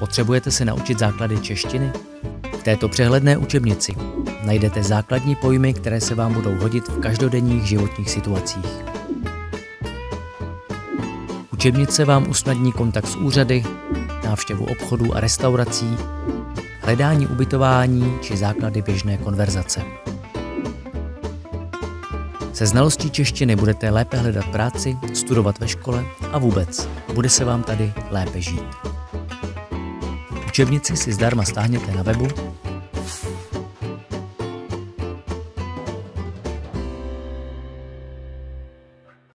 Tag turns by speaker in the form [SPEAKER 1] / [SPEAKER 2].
[SPEAKER 1] Potřebujete se naučit základy češtiny? V této přehledné učebnici najdete základní pojmy, které se vám budou hodit v každodenních životních situacích. Učebnice vám usnadní kontakt s úřady, návštěvu obchodů a restaurací, hledání ubytování či základy běžné konverzace. Se znalostí češtiny budete lépe hledat práci, studovat ve škole a vůbec bude se vám tady lépe žít. Učebnici si zdarma stáhněte na webu